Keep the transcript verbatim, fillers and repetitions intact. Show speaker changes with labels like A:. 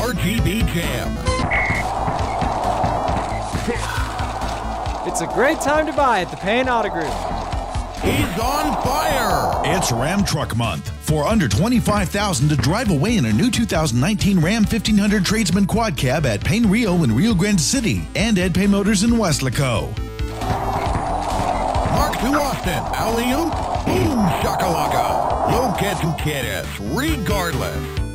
A: R G B Jam.
B: It's a great time to buy at the Payne Auto Group.
A: He's on fire!
C: It's Ram Truck Month. For under twenty-five thousand dollars to drive away in a new two thousand nineteen Ram fifteen hundred Tradesman Quad Cab at Payne Rio in Rio Grande City and Ed Payne Motors in Weslaco.
A: Mark to Austin, alley-oop, boom shakalaka. Low catch who cares, regardless.